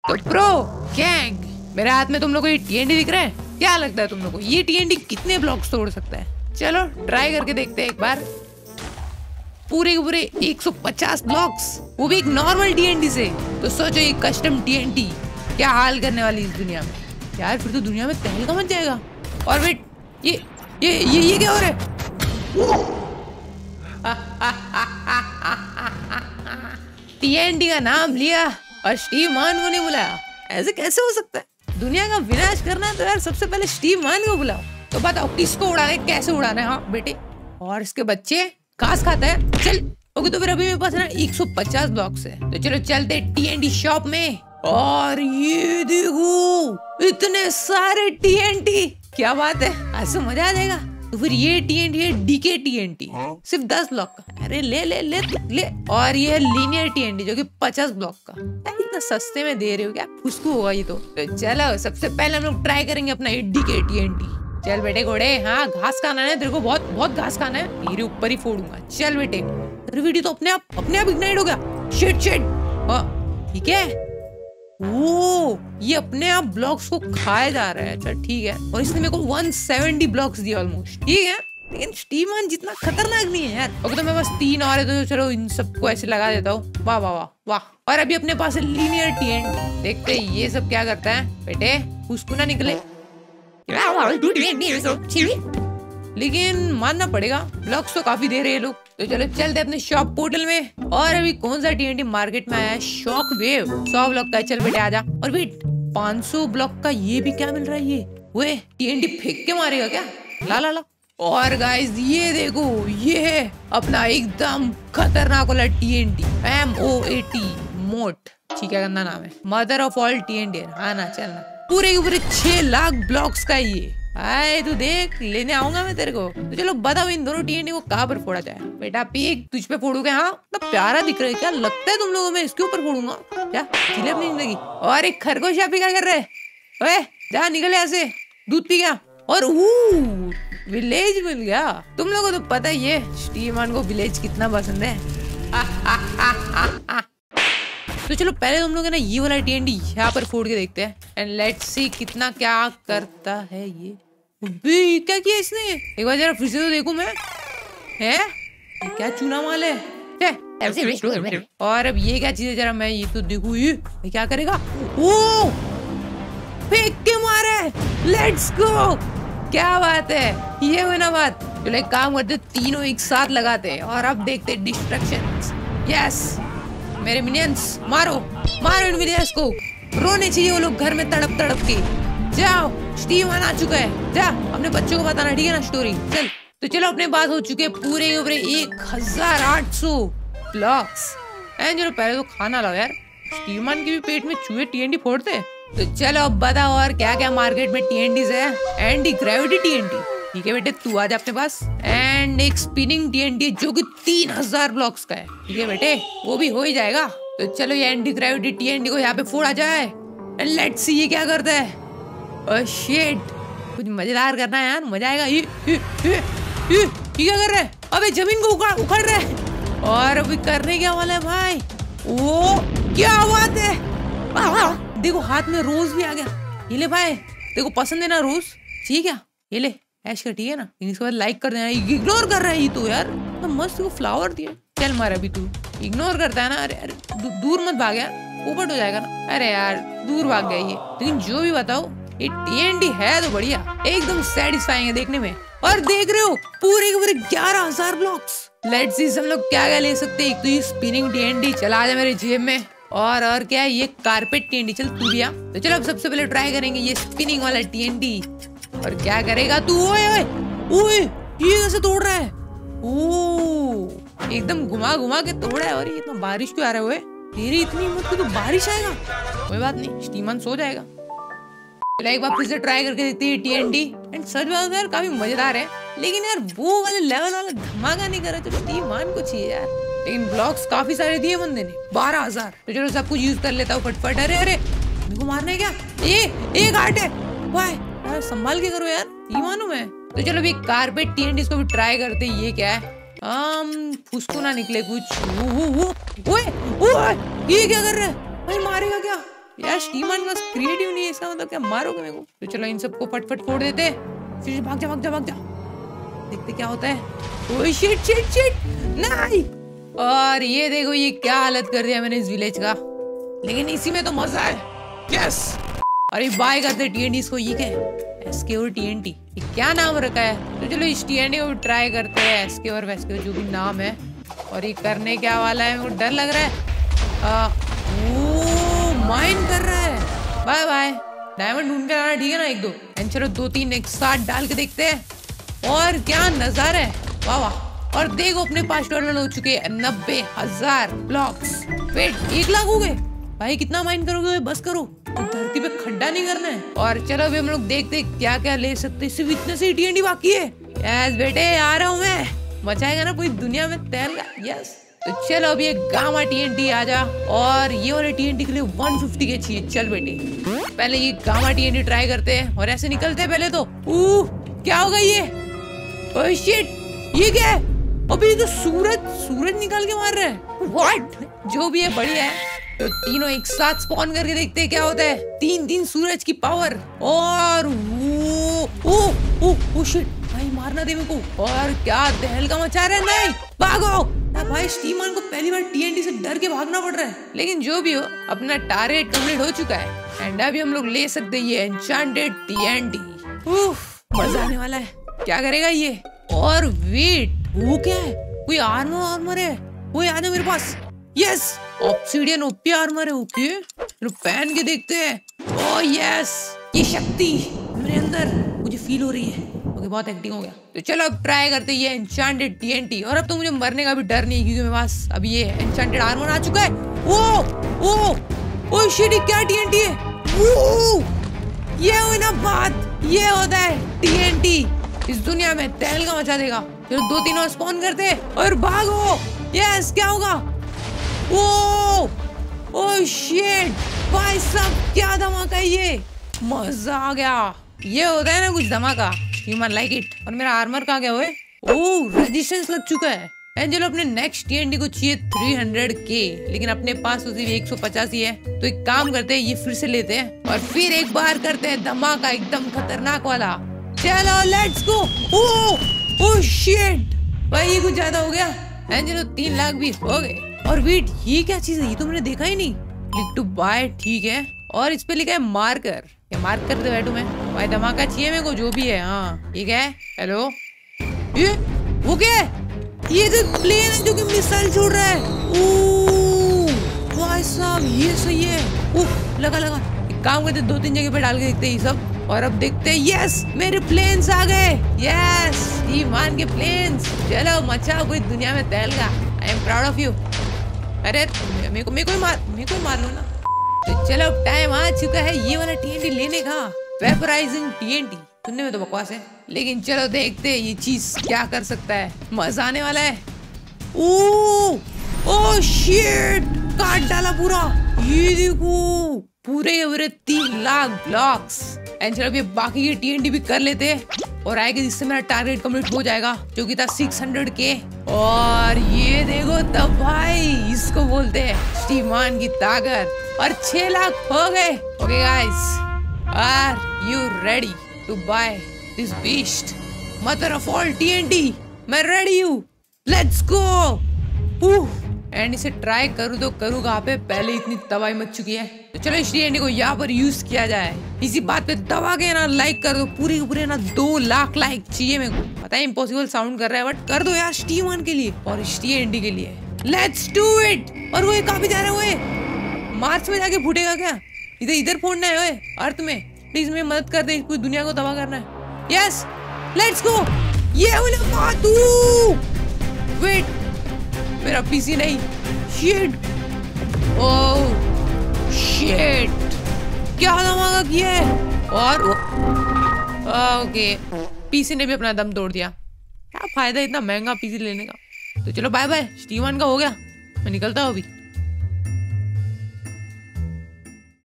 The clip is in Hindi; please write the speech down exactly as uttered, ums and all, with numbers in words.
तो प्रो गैंग, मेरे हाथ में तुम लोग को ये टीएनडी दिख रहा है? क्या लगता है तुम लोग को ये टीएनडी कितने ब्लॉक्स तोड़ सकता है? चलो ट्राई करके देखते हैं एक बार। पूरे के पूरे एक सौ पचास ब्लॉक्स, वो भी एक नॉर्मल टीएनडी से। तो सोचो ये कस्टम टीएनडी क्या हाल करने वाली इस दुनिया में यार। फिर तो दुनिया में तहलका मच जाएगा। और वेट, ये ये ये ये क्या हो रहा है? टीएनडी का नाम लिया और स्टीव मान को नहीं बुलाया, ऐसे कैसे हो सकता है? दुनिया का विनाश करना है तो यार सबसे पहले स्टीव मान को बुलाओ। तो बताओ किसको उड़ाना है, कैसे उड़ाना है? हाँ बेटे, और इसके बच्चे घास खाता है। चल ओके, तो फिर अभी मेरे पास ना एक सौ पचास ब्लॉक्स है, तो चलो चलते टीएनडी शॉप में। और ये देखो इतने सारे टीएनडी, क्या बात है, आज तो मजा आ जाएगा। तो फिर ये टीएनडी है डीके टीएनडी, सिर्फ दस ब्लॉक का। अरे ले ले ले ले। और ये है लीनियर टीएनडी जो कि पचास ब्लॉक का। इतना सस्ते में दे रहे हो क्या? फुसकू होगा ये तो। तो चलो सबसे पहले हम लोग ट्राई करेंगे अपना ये डीके टीएनडी। चल बेटे घोड़े, हाँ घास खाना है तेरे को, बहुत बहुत घास खाना है, तेरे ऊपर ही फोड़ूंगा। चल बेटे, अरे वीडियो तो अपने आप अपने आप इग्नाइट हो गया। शिट शिट, ठीक है। ओ, ये अपने आप ब्लॉक्स को खाया जा रहा है। अच्छा ठीक है, और इसने मेरे को एक सौ सत्तर ब्लॉक्स दिए ऑलमोस्ट, ठीक है। लेकिन स्टीवन जितना खतरनाक नहीं है यार। ओके, तो मेरे पास तीन और है, तो चलो इन सबको ऐसे लगा देता हूँ। वाह वाह वाह वाह। और अभी अपने पास है लीनियर टीएनडी, देखते हैं ये सब क्या करता है। बेटे उसको ना निकले, लेकिन मानना पड़ेगा ब्लॉक्स तो काफी दे रहे हैं लोग। तो चलो चलते अपने शॉप पोर्टल में। और अभी कौन सा टीएनडी मार्केट में आया है? शॉक वेव, सौ ब्लॉक का। चल बेटे आजा। और वेट, पाँच सौ ब्लॉक का ये भी क्या मिल रहा है? ये वे टीएनडी फेंक के मारेगा क्या? ला ला ला। और गाइस ये देखो, ये है अपना एकदम खतरनाक वाला टीएनडी, एम ओ ए टी मोट, ठीक है, गंदा नाम है, मदर ऑफ ऑल टीएनडी। हाँ ना, चलना। पूरे के पूरे छह लाख ब्लॉक्स का ये। आए तू देख, लेने आऊंगा मैं तेरे को। तो चलो बताओ इन दोनों टीएनडी को कहाँ पर फोड़ा जाए? बेटा पीक, तुझ पे फोड़ूंगा। हाँ मतलब प्यारा दिख रहा है, क्या लगता है तुम लोगों में इसके ऊपर फोड़ूंगा क्या? जिले अपनी जिंदगी। और एक खरगोश यहाँ पे क्या कर रहे? ओए जा, निकल यहाँ से, दूध पी गया। और विलेज मिल गया। तुम लोगों को तो पता ही है स्टीवन को विलेज कितना पसंद है। तो चलो पहले तुम लोग है ना ये वाला टीएनडी यहाँ पर फोड़ के देखते हैं, एंड लेट्स सी कितना क्या करता है ये। बे, क्या किया इसने? एक बार जरा फिर से तो देखूं मैं। है ये क्या चूना माल है? और अब ये क्या चीज है, जरा मैं ये तो देखूं। ये क्या करेगा? ओ फेंक के मारे, लेट्स गो। क्या बात है, ये हुई ना बात। चलो एक काम करते, तीनों एक साथ लगाते हैं और अब देखते हैं डिस्ट्रक्शन। यस मेरे मिनियंस, मारो मारो इन मिनियंस को। रोने चाहिए वो लोग घर में तड़प तड़प के। जाओ, स्टीवन आ चुका है, जा अपने बच्चों को बताना, ठीक है ना स्टोरी। चल तो चलो अपने पास हो चुके पूरे पूरे एक हजार आठ सौ ब्लॉक्स। चलो पहले तो खाना लाओ यार, स्टीवन के भी पेट में चूहे टीएनडी फोड़ते। तो चलो अब बताओ और क्या क्या मार्केट में टीएनडीज है। एंटी ग्रेविटी टीएनडी, ठीक है बेटे तू आजा अपने पास। एंड एक स्पिनिंग टीएनडी जो कि तीन हजार ब्लॉक्स का है, ठीक है बेटे वो भी हो ही जाएगा। तो चलो ये एंटी ग्रेविटी टीएनडी को यहाँ पे फोड़ा जाए, एंड लेट्स सी ये क्या करता है। ओह शिट, कुछ मजेदार करना है यार, मजा आएगा। ये ये ये ये क्या कर रहा है? अबे जमीन को उखाड़ उखाड़ रहा है। और अभी करने क्या वाला है भाई? वो क्या बात है, देखो हाथ में रोज भी आ गया। ये ले भाई, देखो पसंद है ना रोज, ठीक है ये ले ऐश कर, ठीक है ना। इसके बाद लाइक कर देना। इग्नोर कर रहा है ये तो यार, तो मस्त को फ्लावर दिया। चल मार, अभी तू इग्नोर करता है ना। अरे अरे दू, दूर मत भाग यार, ऊपर हो जाएगा ना। अरे यार दूर भाग गया ये। लेकिन जो भी बताओ ये टीएनडी है तो बढ़िया, एकदम सेटिस्फाइंग है देखने में। और देख रहे हो पूरे के पूरे ग्यारह हजार ब्लॉक्स। लेट्स सी हम लोग क्या क्या ले सकते हैं। एक तो ये स्पिनिंग टीएनडी, चला जा मेरे जेब में। और और क्या है, ये कारपेट टीएनडी, चल तू भी आ। तो चलो अब सबसे पहले ट्राई करेंगे ये स्पिनिंग वाला टीएनडी। और क्या करेगा तू? ओए ओए ओए, ये कैसे तोड़ रहा है? ओ एकदम घुमा घुमा के तोड़ा है। और ये इतना बारिश क्यों आ रहा है? तेरी इतनी हिम्मत की तो बारिश आएगा। कोई बात नहीं, स्टीवन सो जाएगा। एक बार फिर से ट्राई करके देखते हैं टीएनडी। एंड सच बात यार काफी मजेदार है, लेकिन यार वो वाले लेवल वाला धमाका नहीं कर रहा। चलो स्टीवन को चाहिए यार, लेकिन ब्लॉक्स काफी सारे दिए बंदे ने, बारह हजार। तो चलो सब कुछ यूज कर लेता हूँ फटफट। अरे अरे मेरे को मारना है क्या? ये एक हार्ट है भाई, यार संभाल के करो यार, ये मानू मैं। तो चलो अभी कारपेट टीएनडी इसको भी ट्राई करते हैं। ये क्या है? आम फुसको ना निकले कुछ। वो वो वो ओए ओए, ये क्या कर रहा है भाई? मारेगा क्या? यार स्टीमन बस क्रिएटिव नहीं है, इसका मतलब क्या मारोगे मेरे को? तो चलो इन सबको फटफट फोड़ देते, फिर भाग जा भाग जा भाग जा, देखते क्या होता है। ओह शिट शिट शिट नहीं। और ये देखो ये क्या हालत कर दिया मैंने इस विलेज का, लेकिन इसी में तो मजा है। यस। अरे बाय करते टीएनटी इसको। ये क्या है? एसके और टीएनटी, ये क्या नाम रखा है? तो चलो इस टीएनटी को ट्राई करते हैं, एसके और वेस्के जो भी नाम है। और ये करने क्या वाला है, मेरे को डर लग रहा है। आ, ओ माइन कर रहा है। Bye bye. डायमंड ढूंढ के आना, ठीक है ना? एक दो एंड चलो दो तीन एक साथ डाल के देखते हैं। और क्या नजारा है, वाह वाह। और देखो अपने पास डॉलर हो चुके हैं नब्बे हजार ब्लॉक्स। वेट एक लाख हो गए भाई, कितना माइन करोगे? बस करो, धरती पे खड्डा नहीं करना है। और चलो अभी हम लोग देखते हैं क्या क्या ले सकते हैं। सिर्फ इतने से टीएनटी बाकी है। यस बेटे आ रहा हूँ मैं, मचाएगा ना पूरी दुनिया में तेल का। यस। तो चलो अभी एक गामा टीएनटी आ जा। और ये वाले टीएनटी के लिए एक सौ पचास के चाहिए। चल बेटे पहले ये गामा टीएनटी ट्राई करते हैं और ऐसे निकलते हैं पहले तो। ऊह क्या होगा ये? ओह शिट ये क्या है? अभी तो सूरज सूरज निकाल के मार रहा है। व्हाट? जो भी है बढ़िया है। तो तीनों एक साथ स्पॉन करके देखते हैं क्या होता है। तीन तीन सूरज की पावर। और वो ओ ओ ओ शिट भाई मारना दे मेरे को। और क्या तहलका मचा रहा है। नहीं भागो भाई, स्टीमन को पहली बार टीएनटी से डर के भागना पड़ रहा है। लेकिन जो भी हो अपना टारगेट कंप्लीट हो चुका है एंड अभी हम लोग ले सकते हैं ये एन्चेंटेड टीएनटी। उफ मजा आने वाला है। क्या करेगा ये? और वेट वो क्या है? कोई आर्मर आर्मर है। वो आ जाओ मेरे पास। यस ऑब्सिडियन ओपी आर्मर है। ओके चलो पहन के देखते हैं। ओह यस ये शक्ति मेरे अंदर मुझे फील हो रही है। ओके बहुत एक्टिंग हो गया। तो चलो अब ट्राई करते हैं ये एन्चेंटेड टीएनटी। और अब तो मुझे मरने का भी डर नहीं क्योंकि मेरे पास अभी ये एन्चेंटेड आर्मर आ चुका है। ओ ओ ओ शिट क्या टीएनटी है? ओ ये हुई ना बात, ये होता है टीएनटी। इस दुनिया में तहलका मचा देगा। चलो दो तीन और स्पॉन करते और भागो। यस क्या होगा? ओ ओ शिट भाई साहब क्या धमाका है ये, मजा आ गया। ये होता है ना कुछ धमाका, ह्यूमन लाइक इट। और मेरा आर्मर कहाँ गया? हुए ओ रेजिस्टेंस लग चुका है। एंजल अपने नेक्स्ट टीएनटी को चाहिए तीन सौ के, लेकिन अपने पास तो सिर्फ एक सौ पचास ही है। तो एक काम करते हैं ये फिर से लेते हैं और फिर एक बार करते हैं धमाका एकदम खतरनाक वाला। चलो let's go. O oh shit भाई ये कुछ ज्यादा हो गया। एंजलो तीन लाख भी हो गए। और वेट ये क्या चीज है? ये तो मैंने देखा ही नहीं। क्लिक टू बाय ठीक है। और इस पे लिखा है मार्कर। ये मार्क करते बैठू मैं भाई, धमाका चाहिए मेरे को जो भी है। हाँ ठीक है। हेलो ये वो क्या है? ये तो प्लेन है जो कि मिसाइल छोड़ रहा है। ओह भाई साहब ये सही है। ओह लगा लगा। एक काम करते दो तीन जगह पे डाल के देखते हैं ये सब। और अब देखते हैं। यस मेरे प्लेन्स आ गए। यस ईमान के प्लेन्स। चलो मचा कोई दुनिया में तहलका। I am proud of you. अरे मेरे को मेरे को मार मेरे को मार लो ना। तो चलो टाइम आ चुका है ये वाला टीएनटी लेने का। वेपराइजिंग टीएनटी सुनने में तो बकवास है, लेकिन चलो देखते हैं ये चीज क्या कर सकता है। मजा आने वाला है। ओह ओह शिट काट डाला पूरा। ये देखो पूरे पूरे तीन लाख ब्लॉक्स। एंड चलो ये बाकी के टीएनटी भी कर लेते हैं और आएगा जिससे मेरा टारगेट कंप्लीट हो जाएगा जो कि था छह सौ के। और ये देखो तब भाई इसको बोलते हैं स्टीमन की ताकत। और छह लाख हो गए। Okay guys are you ready to buy this beast mother of all TNT? मैं रेडी हूँ। Let's go. एंड इसे ट्राई करूँ तो करूँ कहाँ पे? पहले इतनी तबाही मच चुकी है। तो चलो इस टीएनटी को यहाँ पर यूज किया जाए। इसी बात पे दबा के ना लाइक कर दो। पूरे पूरे ना दो लाख लाइक चाहिए मेरे को। पता है इम्पॉसिबल साउंड कर रहा है बट कर दो यार स्टीमन के लिए और इस टीएनटी के लिए। Let's do it. और वो कहाँ पे जा रहा है? वो मार्च में जाके फूटेगा क्या? इधर इधर फोड़ना है ओए अर्थ में। प्लीज मेरी मदद कर दे, पूरी दुनिया को तबाह करना है। Yes let's go. ये वेट मेरा पीसी नहीं। शिट ओह शिट क्या धमाका किया है। और ओके पीसी ने भी अपना दम तोड़ दिया। क्या फायदा इतना महंगा पीसी लेने का। तो चलो बाय बाय स्टीमन का हो गया। मैं निकलता हूँ अभी।